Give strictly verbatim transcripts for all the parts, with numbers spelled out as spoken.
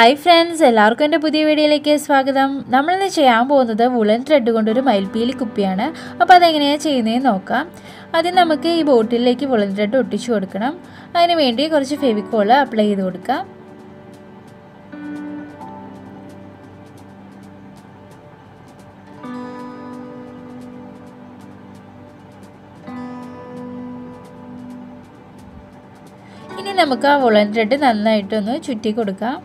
Hi friends, എല്ലാവർക്കും എൻ്റെ പുതിയ വീഡിയോയിലേക്ക് സ്വാഗതം. നമ്മൾ ഇന്ന് ചെയ്യാൻ പോകുന്നത് വുളൻ ത്രെഡ് കൊണ്ടൊരു മയിൽപ്പീലി കുപ്പിയാണ്. അപ്പോൾ അതെങ്ങനെയാണ് ചെയ്യുന്നതെന്ന് നോക്കാം. ആദ്യം നമുക്ക് ഈ ബോട്ടിലേക്ക് വുളൻ ത്രെഡ് ഒട്ടിച്ചു കൊടുക്കണം. അതിന് വേണ്ടി കുറച്ച് ഫെവിക്കോൾ അപ്ലൈ ചെയ്ത് കൊടുക്കാം. ഇനി നമുക്ക് ആ വുളൻ ത്രെഡ് നന്നായിട്ടൊന്ന് ചുറ്റി കൊടുക്കാം.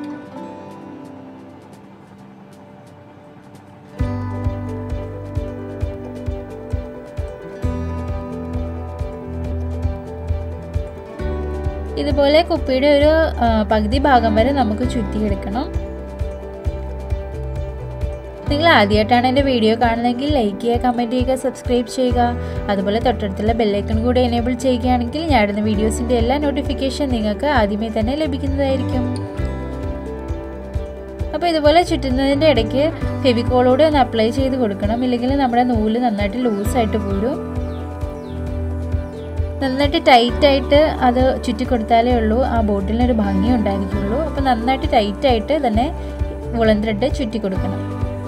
ഇതുപോലെ കുപ്പിയുടെ ഒരു പകുതി ഭാഗം വരെ നമുക്ക് ചുറ്റിയെടുക്കണം. നിങ്ങൾ ആദ്യമായിട്ടാണ് എൻ്റെ വീഡിയോ കാണുന്നതെങ്കിൽ ലൈക്ക് ചെയ്യുക, കമൻറ്റ് ചെയ്യുക, സബ്സ്ക്രൈബ് ചെയ്യുക. അതുപോലെ തൊട്ടടുത്തുള്ള ബെല്ലൈക്കൺ കൂടി എനേബിൾ ചെയ്യുകയാണെങ്കിൽ ഞാൻ ഇടുന്ന വീഡിയോസിൻ്റെ എല്ലാ നോട്ടിഫിക്കേഷൻ നിങ്ങൾക്ക് ആദ്യമേ തന്നെ ലഭിക്കുന്നതായിരിക്കും. അപ്പോൾ ഇതുപോലെ ചുറ്റുന്നതിൻ്റെ ഇടയ്ക്ക് ഫെവിക്കോളോട് ഒന്ന് അപ്ലൈ ചെയ്ത് കൊടുക്കണം, ഇല്ലെങ്കിൽ നമ്മുടെ നൂല് നന്നായിട്ട് ലൂസായിട്ട് പോരും. നന്നായിട്ട് ടൈറ്റായിട്ട് അത് ചുറ്റി കൊടുത്താലേ ഉള്ളൂ ആ ബോട്ടിലിനൊരു ഭംഗി ഉണ്ടായിരിക്കുള്ളൂ. അപ്പോൾ നന്നായിട്ട് ടൈറ്റായിട്ട് തന്നെ വുളൻ ത്രെഡ് ചുറ്റി കൊടുക്കണം.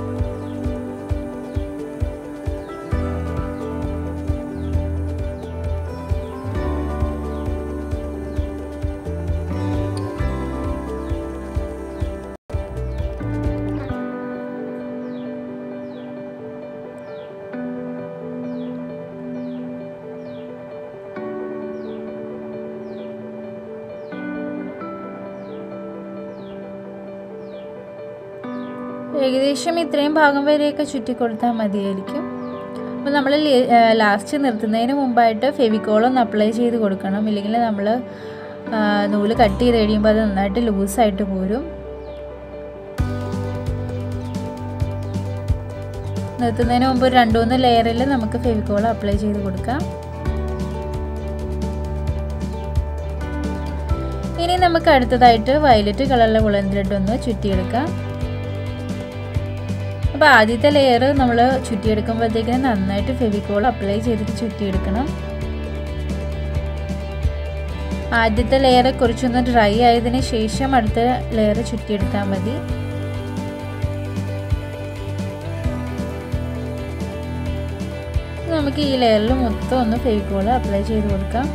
ഏകദേശം ഇത്രയും ഭാഗം വരെയൊക്കെ ചുറ്റി കൊടുത്താൽ മതിയായിരിക്കും. അപ്പോൾ നമ്മൾ ലാസ്റ്റ് നിർത്തുന്നതിന് മുമ്പായിട്ട് ഫെവിക്കോൾ ഒന്ന് അപ്ലൈ ചെയ്ത് കൊടുക്കണം, ഇല്ലെങ്കിൽ നമ്മൾ നൂല് കട്ട് ചെയ്ത് കഴിയുമ്പോൾ അത് നന്നായിട്ട് ലൂസായിട്ട് പോരും. നിർത്തുന്നതിന് മുമ്പ് ഒരു രണ്ട് മൂന്ന് ലെയറിൽ നമുക്ക് ഫെവിക്കോൾ അപ്ലൈ ചെയ്ത് കൊടുക്കാം. ഇനി നമുക്ക് അടുത്തതായിട്ട് വയലറ്റ് കളറിലെ വുളൻ ത്രെഡ് ഒന്ന് ചുറ്റിയെടുക്കാം. അപ്പോൾ ആദ്യത്തെ ലെയർ നമ്മൾ ചുറ്റിയെടുക്കുമ്പോഴത്തേക്കിനും നന്നായിട്ട് ഫെവിക്കോൾ അപ്ലൈ ചെയ്തിട്ട് ചുറ്റിയെടുക്കണം. ആദ്യത്തെ ലെയർ കുറച്ചൊന്ന് ഡ്രൈ ആയതിന് ശേഷം അടുത്ത ലെയർ ചുറ്റിയെടുത്താൽ മതി. നമുക്ക് ഈ ലെയറിൽ മൊത്തം ഒന്ന് ഫെവിക്കോൾ അപ്ലൈ ചെയ്ത് കൊടുക്കാം.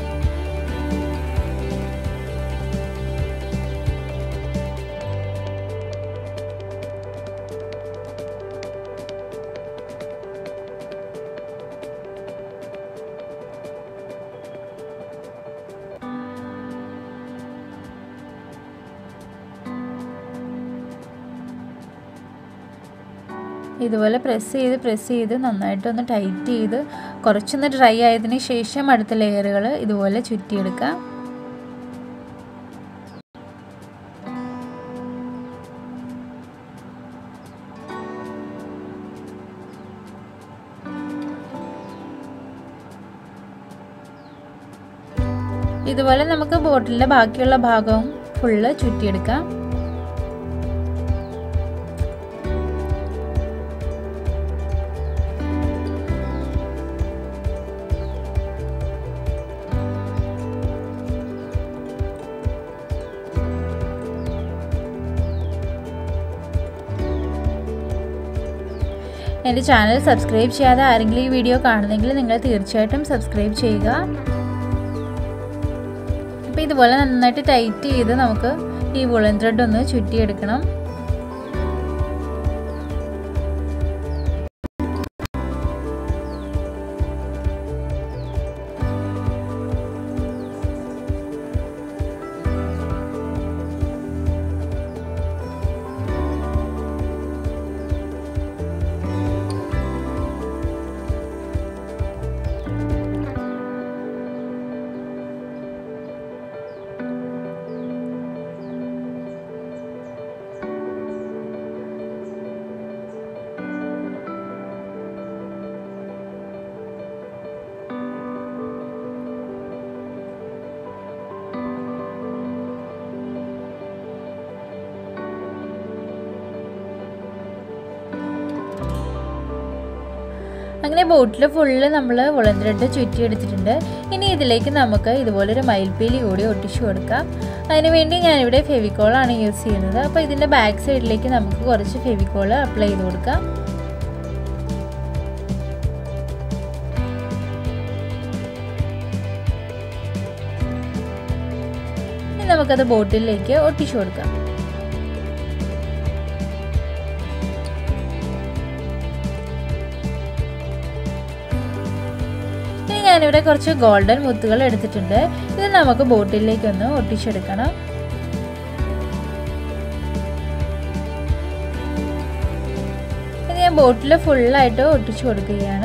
ഇതുപോലെ പ്രസ് ചെയ്ത് പ്രസ് ചെയ്ത് നന്നായിട്ടൊന്ന് ടൈറ്റ് ചെയ്ത് കുറച്ചൊന്ന് ഡ്രൈ ആയതിനു ശേഷം അടുത്ത ലെയറുകൾ ഇതുപോലെ ചുറ്റിയെടുക്കാം. ഇതുപോലെ നമുക്ക് ബോട്ടിലിൻ്റെ ബാക്കിയുള്ള ഭാഗവും ഫുള്ള് ചുറ്റിയെടുക്കാം. എൻ്റെ ചാനൽ സബ്സ്ക്രൈബ് ചെയ്യാതെ ആരെങ്കിലും ഈ വീഡിയോ കാണുന്നെങ്കിൽ നിങ്ങൾ തീർച്ചയായിട്ടും സബ്സ്ക്രൈബ് ചെയ്യുക. അപ്പോൾ ഇതുപോലെ നന്നായിട്ട് ടൈറ്റ് ചെയ്ത് നമുക്ക് ഈ വുളൻ ത്രെഡ് ഒന്ന് ചുറ്റിയെടുക്കണം. അങ്ങനെ ബോട്ടിൽ ഫുള്ള് നമ്മൾ വുളൻ ത്രെഡ് ചുറ്റിയെടുത്തിട്ടുണ്ട്. ഇനി ഇതിലേക്ക് നമുക്ക് ഇതുപോലൊരു മയിൽപ്പീലി കൂടി ഒട്ടിച്ചു കൊടുക്കാം. അതിനുവേണ്ടി ഞാനിവിടെ ഫെവിക്കോളാണ് യൂസ് ചെയ്യുന്നത്. അപ്പോൾ ഇതിൻ്റെ ബാക്ക് സൈഡിലേക്ക് നമുക്ക് കുറച്ച് ഫെവിക്കോൾ അപ്ലൈ ചെയ്ത് കൊടുക്കാം. ഇനി നമുക്കത് ബോട്ടിലേക്ക് ഒട്ടിച്ചു കൊടുക്കാം. ഞാനിവിടെ കുറച്ച് ഗോൾഡൻ മുത്തുകൾ എടുത്തിട്ടുണ്ട്. ഇത് നമുക്ക് ബോട്ടിലേക്ക് ഒന്ന് ഒട്ടിച്ചെടുക്കണം. ഇത് ഞാൻ ബോട്ടിൽ ഫുള്ളായിട്ട് ഒട്ടിച്ചു കൊടുക്കുകയാണ്.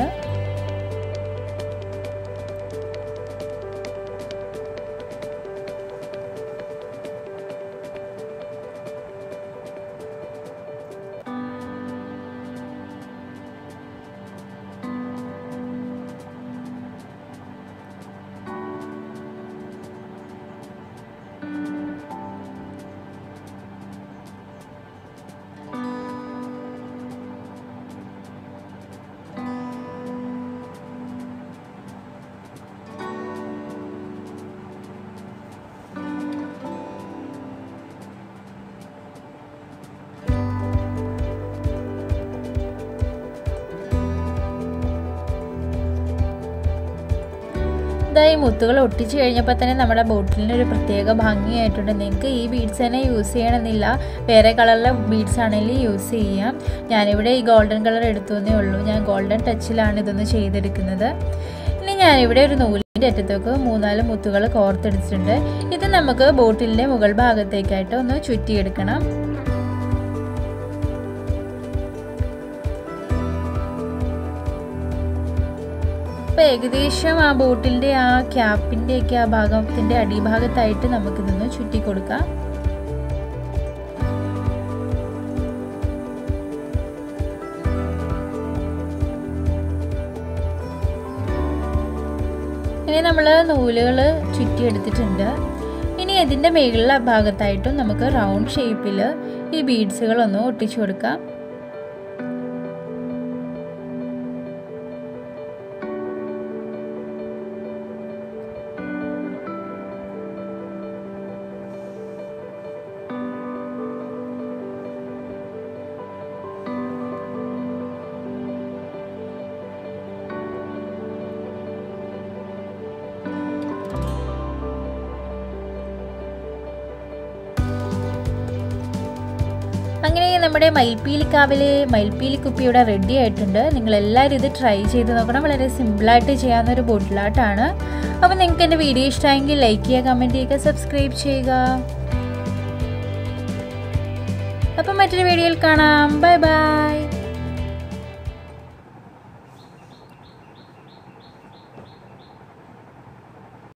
ഈ മുത്തുകൾ ഒട്ടിച്ചു കഴിഞ്ഞപ്പോൾ തന്നെ നമ്മുടെ ബോട്ടിലിന് ഒരു പ്രത്യേക ഭംഗിയായിട്ടുണ്ട്. നിങ്ങൾക്ക് ഈ ബീഡ്സ് തന്നെ യൂസ് ചെയ്യണമെന്നില്ല, വേറെ കളറിലെ ബീഡ്സ് ആണെങ്കിലും യൂസ് ചെയ്യാം. ഞാനിവിടെ ഈ ഗോൾഡൻ കളർ എടുത്തേ ഉള്ളൂ. ഞാൻ ഗോൾഡൻ ടച്ചിലാണ് ഇതൊന്ന് ചെയ്തെടുക്കുന്നത്. ഇനി ഞാനിവിടെ ഒരു നൂലിൻ്റെ അറ്റത്തേക്ക് മൂന്നാല് മുത്തുകൾ കോർത്തെടുത്തിട്ടുണ്ട്. ഇത് നമുക്ക് ബോട്ടിലിൻ്റെ മുകൾ ഭാഗത്തേക്കായിട്ട് ഒന്ന് ചുറ്റിയെടുക്കണം. അപ്പോൾ ഏകദേശം ആ ബോട്ടിലിൻ്റെ ആ ക്യാപ്പിൻ്റെയൊക്കെ ആ ഭാഗത്തിൻ്റെ അടിഭാഗത്തായിട്ട് നമുക്കിതൊന്ന് ചുറ്റി കൊടുക്കാം. ഇനി നമ്മൾ നൂലുകൾ ചുറ്റിയെടുത്തിട്ടുണ്ട്. ഇനി ഇതിൻ്റെ മുകളിലെ ഭാഗത്തായിട്ടും നമുക്ക് റൗണ്ട് ഷേപ്പിൽ ഈ ബീഡ്സുകളൊന്ന് ഒട്ടിച്ചു കൊടുക്കാം. അങ്ങനെ നമ്മുടെ മയിൽപ്പീലിക്കാവിലെ മയിൽപ്പീലി കുപ്പി ഇവിടെ റെഡി ആയിട്ടുണ്ട്. നിങ്ങളെല്ലാവരും ഇത് ട്രൈ ചെയ്ത് നോക്കണം. വളരെ സിമ്പിളായിട്ട് ചെയ്യാവുന്ന ഒരു ബോട്ടിലാട്ടാണ്. അപ്പോൾ നിങ്ങൾക്ക് എൻ്റെ വീഡിയോ ഇഷ്ടമായെങ്കിൽ ലൈക്ക് ചെയ്യുക, കമൻറ്റ് ചെയ്യുക, സബ്സ്ക്രൈബ് ചെയ്യുക. അപ്പം മറ്റൊരു വീഡിയോയിൽ കാണാം. Bye by.